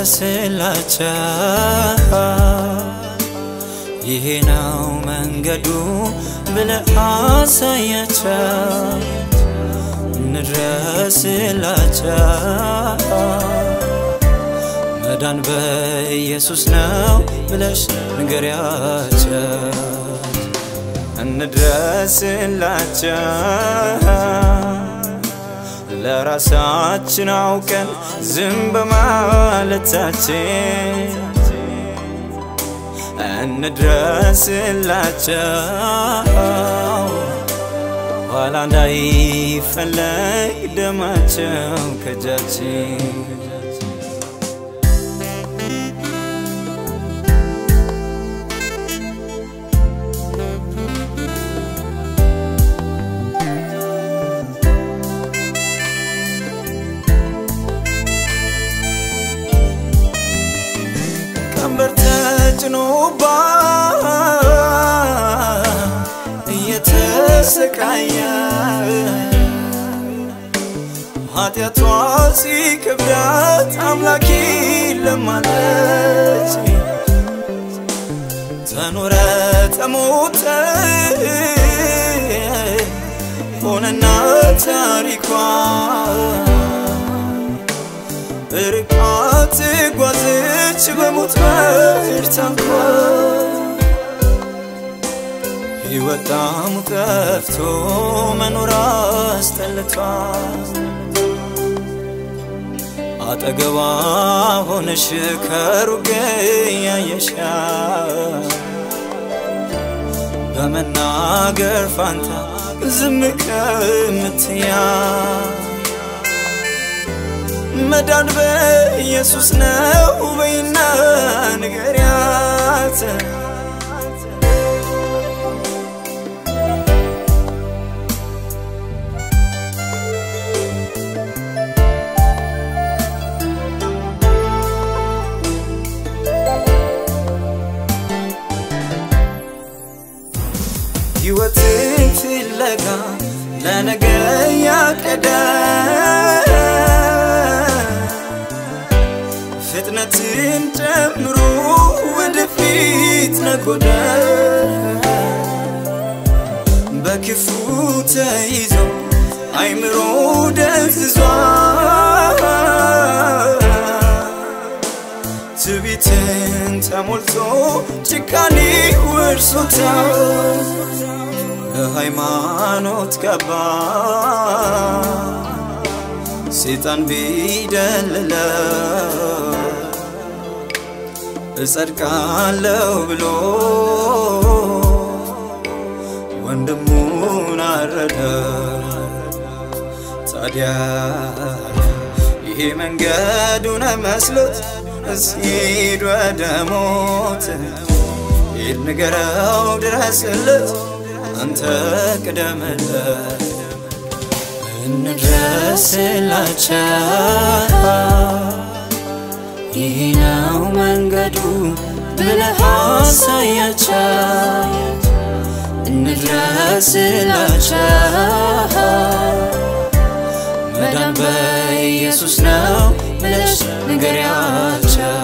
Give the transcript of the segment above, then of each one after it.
እንድረስላቸው ይሄ ነው መንገዱ ብለህ አሳያቸው እንድረስላቸው መዳን በኢየሱስ ነው ብለሽ ንገሪያቸው እንድረስላቸው ለራሳችን አውቀን ዝም በማለታችን እንድረስላቸው ኋላ እንዳይፈለግ ደማቸው ከእጃችን ኖባ እየተሰቃየ ኃጢአቷ ሲከብዳት አምላኬ ለማለች ተኖረ ተሞተ ሆነና ታሪኳ ርቃት ጓዘች በሞት በርታንኳ ሕይወቷም ጠፍቶ መኖር አስጠልቷት አጠገቧ ሆነሽ ከሩቅ ያየሻት በመናገር ፋንታ ዝም ከምትያት መዳን በኢየሱስ ነው በይና ንገሪያት ሕይወትን ፍለጋ ለነገ ያቀደ ፍጥነትን ጨምሮ ወደፊት ነጎደ በክፉ ተይዞ አይምሮ ደንዝዟል ትዕቢትን ተሞልቶ ጭካኔ ወርሶታል ሃይማኖት ገባ ሰይጣን ቢደልለው እጸድቃለሁ ብሎ ወንድሙን አረደ ታዲያ ይሄ መንገዱን መስሎት እስኪሄድ ወደ ሞት ሂድ ንገረው ድረስለት አንተ ቅደምለት እንድረስላቸው ይሄ ነው መንገዱ ብለህ አሳያቸው እንድረስላቸው መዳን በኢየሱስ ነው ብለሽ ንገሪያቸው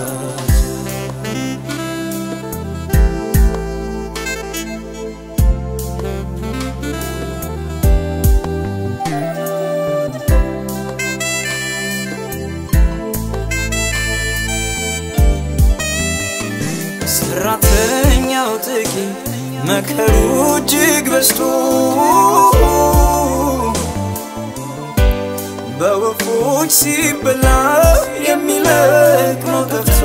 ሰራተኛው ጥቂት መከሩ እጅግ በዝቶ በወፎች ሲበላ የሚለቅመው ጠፍቶ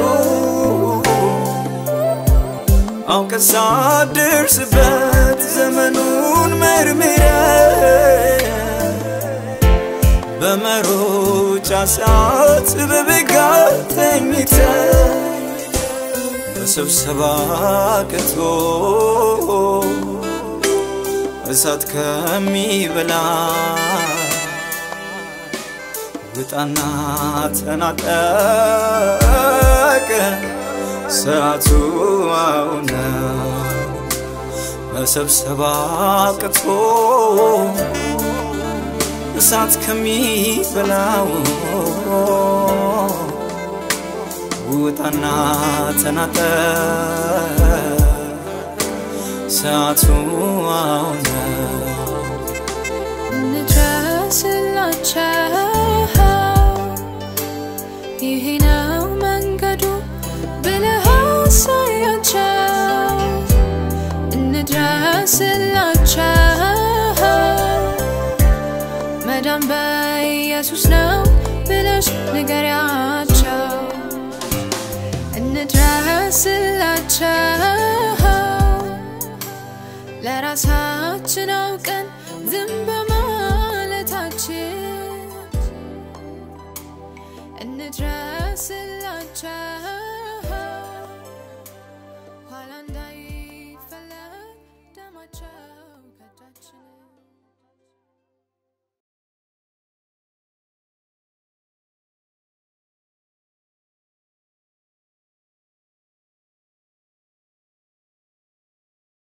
አውቀህ ሳትደርስበት ዘመኑን መርምረህ በመሮጫ ሰዓት በበጋ ተኝተህ በስብሰባ ቀጥቶ እሳት ከሚበላ ውጣና ተናጠቅ ሰዓቱ አሁን በስብሰባ ቀጥቶ እሳት ከሚበላው ውጣና ተናጠ ሰዓቱ አሁን እንድረስላቸው ይሄ ነው መንገዱ ብለህ አሳያቸው እንድረስላቸው መዳን በኢየሱስ ነው ብለሽ ንገሪያቸው እንድረስላቸው ለራሳችን አውቀን ዝም በማለታችን እንድረስላቸው ኋላ እንዳይፈለግ ደማቸው ከእጃችን